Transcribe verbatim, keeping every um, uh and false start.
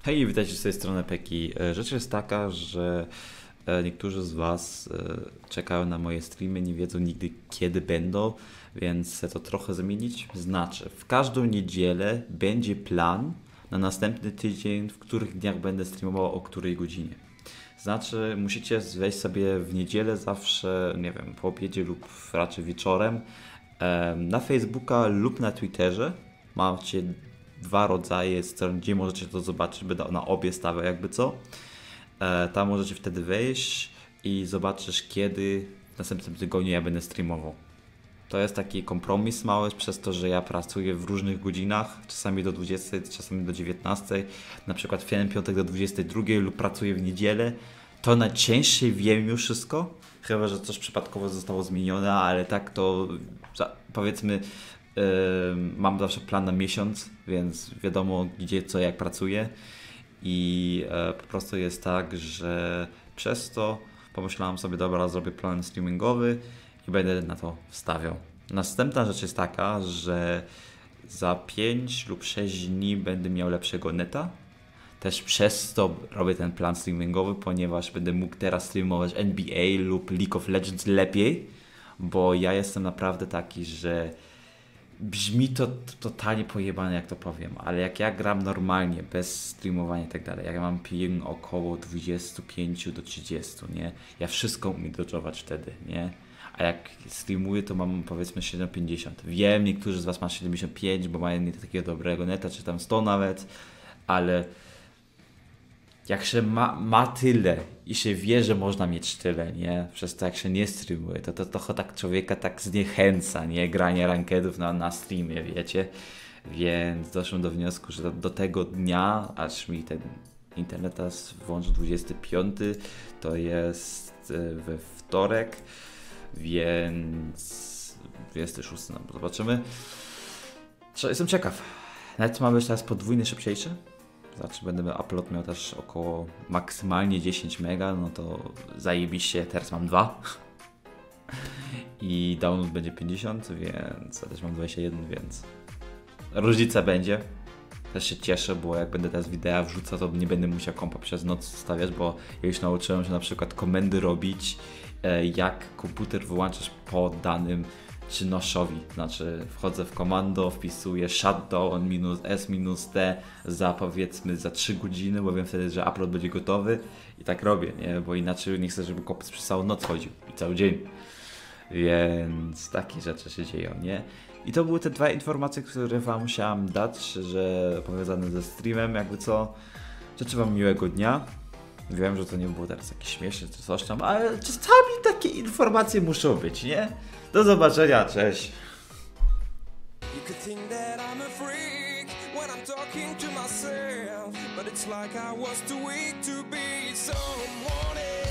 Hej, witajcie z tej strony Peki. E, Rzecz jest taka, że e, niektórzy z Was e, czekają na moje streamy, nie wiedzą nigdy kiedy będą, więc chcę to trochę zmienić. Znaczy, w każdą niedzielę będzie plan na następny tydzień, w których dniach będę streamował, o której godzinie. Znaczy, musicie wejść sobie w niedzielę zawsze, nie wiem, po obiedzie lub raczej wieczorem e, na Facebooka lub na Twitterze. Macie dwa rodzaje stron, gdzie możecie to zobaczyć, będę na obie stawiał jakby co. E, tam możecie wtedy wejść i zobaczysz, kiedy w następnym tygodniu ja będę streamował. To jest taki kompromis mały, przez to, że ja pracuję w różnych godzinach, czasami do dwudziestej, czasami do dziewiętnastej, na przykład w piątek do dwudziestej drugiej lub pracuję w niedzielę. To najczęściej wiem już wszystko, chyba że coś przypadkowo zostało zmienione, ale tak to powiedzmy Yy, mam zawsze plan na miesiąc, więc wiadomo gdzie, co, jak pracuję i yy, po prostu jest tak, że przez to pomyślałem sobie, dobra, zrobię plan streamingowy i będę na to wstawiał. Następna rzecz jest taka, że za pięć lub sześć dni będę miał lepszego neta. Też przez to robię ten plan streamingowy, ponieważ będę mógł teraz streamować N B A lub League of Legends lepiej, bo ja jestem naprawdę taki, że brzmi to totalnie pojebane, jak to powiem, ale jak ja gram normalnie, bez streamowania i tak dalej, jak ja mam ping około dwadzieścia pięć do trzydziestu, nie? Ja wszystko umiem dodżować wtedy, nie? A jak streamuję, to mam powiedzmy siedemdziesiąt pięćdziesiąt. Wiem, niektórzy z Was mają siedemdziesiąt pięć, bo mają nie takiego dobrego neta, czy tam sto nawet, ale jak się ma, ma tyle i się wie, że można mieć tyle, nie? Przez to jak się nie streamuje, to to trochę tak człowieka tak zniechęca, nie? Granie rankedów na, na streamie, wiecie? Więc doszłem do wniosku, że do, do tego dnia, aż mi ten internet włączy dwudziestego piątego, to jest we wtorek, więc dwudziestego szóstego, no, zobaczymy. Jestem ciekaw. Net ma być teraz podwójny, szybciejszy. Znaczy będę upload miał też około maksymalnie dziesięć mega, no to zajebiście, teraz mam dwa i download będzie pięćdziesiąt, więc ja też mam dwadzieścia jeden, więc różnica będzie. Też się cieszę, bo jak będę teraz wideo wrzucał, to nie będę musiał kompa przez noc stawiać, bo ja już nauczyłem się na przykład komendy robić, jak komputer wyłączasz po danym czynnoszowi, znaczy wchodzę w komando, wpisuję shutdown minus s minus t za powiedzmy za trzy godziny, bo wiem wtedy, że upload będzie gotowy i tak robię, nie? Bo inaczej nie chcę, żeby kopiec przez całą noc chodził i cały dzień, więc takie rzeczy się dzieją, nie? I to były te dwie informacje, które Wam musiałem dać, że powiązane ze streamem, jakby co. Życzę Wam miłego dnia. Wiem, że to nie było teraz jakieś śmieszne czy coś tam, ale czasami takie informacje muszą być, nie? Do zobaczenia, cześć! You could think that I'm a freak when I'm talking to myself, but it's like I was too weak to be someone else.